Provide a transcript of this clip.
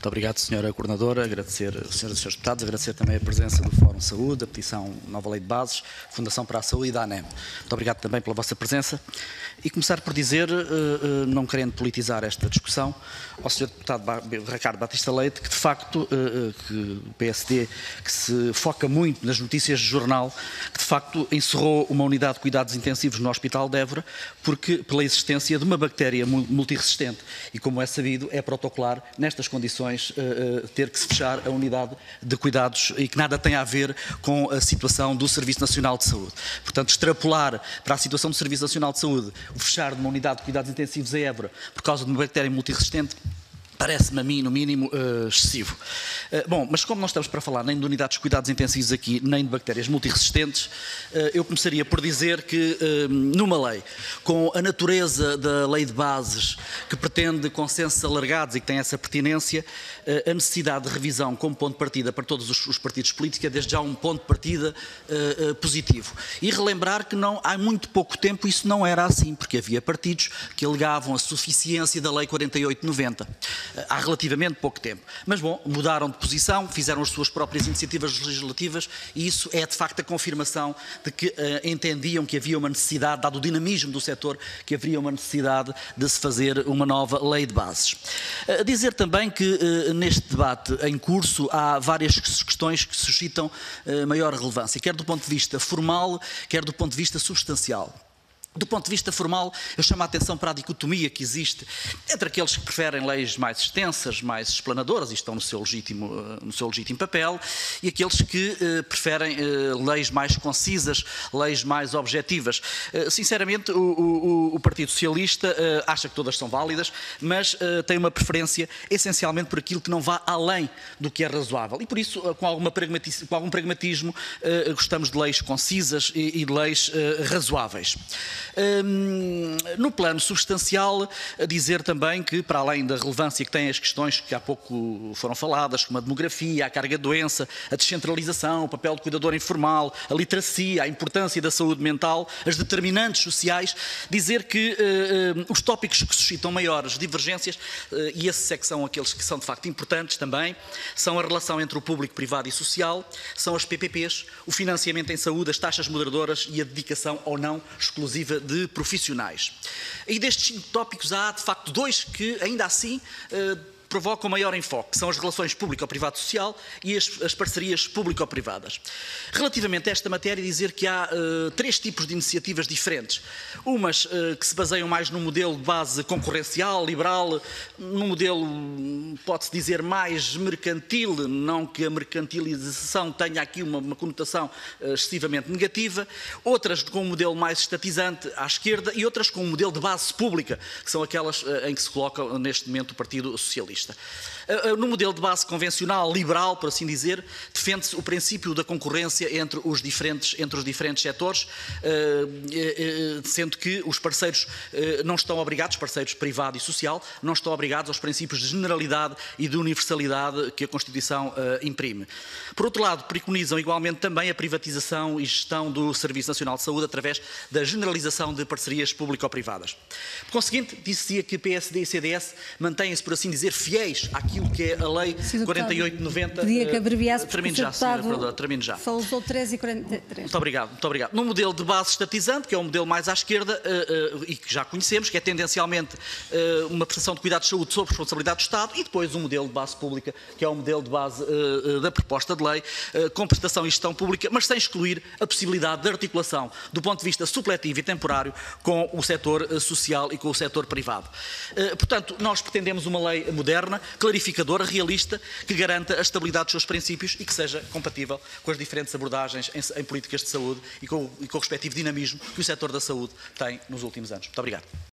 Muito obrigado, Sra. Coordenadora, agradecer aos Srs. e Srs. Deputados, agradecer também a presença do Fórum Saúde, a petição Nova Lei de Bases, Fundação para a Saúde e da ANEM. Muito obrigado também pela vossa presença. E começar por dizer, não querendo politizar esta discussão, ao Sr. Deputado Ricardo Batista Leite, que de facto, que o PSD, que se foca muito nas notícias de jornal, que de facto encerrou uma unidade de cuidados intensivos no Hospital de Évora, porque pela existência de uma bactéria multiresistente. E como é sabido, é protocolar, nestas condições, ter que se fechar a unidade de cuidados e que nada tem a ver com a situação do Serviço Nacional de Saúde. Portanto, extrapolar para a situação do Serviço Nacional de Saúde o fechar de uma unidade de cuidados intensivos em Évora por causa de uma bactéria multiresistente parece-me a mim, no mínimo, excessivo. Bom, mas como não estamos para falar nem de unidades de cuidados intensivos aqui, nem de bactérias multiresistentes, eu começaria por dizer que, numa lei, com a natureza da lei de bases, que pretende consensos alargados e que tem essa pertinência, a necessidade de revisão como ponto de partida para todos os partidos políticos é desde já um ponto de partida positivo. E relembrar que não, há muito pouco tempo isso não era assim, porque havia partidos que alegavam a suficiência da Lei 48/90. Há relativamente pouco tempo. Mas, bom, mudaram de posição, fizeram as suas próprias iniciativas legislativas e isso é, de facto, a confirmação de que entendiam que havia uma necessidade, dado o dinamismo do setor, que haveria uma necessidade de se fazer uma nova lei de bases. Dizer também que, neste debate em curso, há várias questões que suscitam maior relevância, quer do ponto de vista formal, quer do ponto de vista substancial. Do ponto de vista formal, eu chamo a atenção para a dicotomia que existe entre aqueles que preferem leis mais extensas, mais explanadoras, e estão no seu legítimo papel, e aqueles que preferem leis mais concisas, leis mais objetivas. Sinceramente, o Partido Socialista acha que todas são válidas, mas tem uma preferência essencialmente por aquilo que não vá além do que é razoável. E por isso, com algum pragmatismo, gostamos de leis concisas e de leis razoáveis. No plano substancial, dizer também que, para além da relevância que têm as questões que há pouco foram faladas, como a demografia, a carga de doença, a descentralização, o papel do cuidador informal, a literacia, a importância da saúde mental, as determinantes sociais, dizer que os tópicos que suscitam maiores divergências, e esses é que são aqueles que são de facto importantes também, são a relação entre o público, privado e social, são as PPPs, o financiamento em saúde, as taxas moderadoras e a dedicação ou não exclusiva de profissionais. E destes 5 tópicos há, de facto, 2 que, ainda assim, provocam maior enfoque, que são as relações público-privado-social e as parcerias público-privadas. Relativamente a esta matéria, dizer que há 3 tipos de iniciativas diferentes. Umas que se baseiam mais num modelo de base concorrencial, liberal, num modelo, pode-se dizer, mais mercantil, não que a mercantilização tenha aqui uma conotação excessivamente negativa, outras com um modelo mais estatizante à esquerda e outras com um modelo de base pública, que são aquelas em que se coloca neste momento o Partido Socialista. No modelo de base convencional, liberal, por assim dizer, defende-se o princípio da concorrência entre os diferentes setores, sendo que os parceiros não estão obrigados, parceiros privado e social, não estão obrigados aos princípios de generalidade e de universalidade que a Constituição imprime. Por outro lado, preconizam igualmente também a privatização e gestão do Serviço Nacional de Saúde através da generalização de parcerias público-privadas. Por conseguinte, disse-se que PSD e CDS mantêm-se, por assim dizer, fiéis àquilo que é a Lei 48/90. Pedia que abreviasse, termino já, Sra. Vereadora, termino já. Só usou 13/43. Muito obrigado, muito obrigado. No modelo de base estatizante, que é um modelo mais à esquerda e que já conhecemos, que é tendencialmente uma prestação de cuidados de saúde sob responsabilidade do Estado, e depois um modelo de base pública, que é o modelo de base da proposta de lei, com prestação e gestão pública, mas sem excluir a possibilidade de articulação do ponto de vista supletivo e temporário com o setor social e com o setor privado. Portanto, nós pretendemos uma lei moderna, clarificadora, realista, que garanta a estabilidade dos seus princípios e que seja compatível com as diferentes abordagens em políticas de saúde e com o respectivo dinamismo que o setor da saúde tem nos últimos anos. Muito obrigado.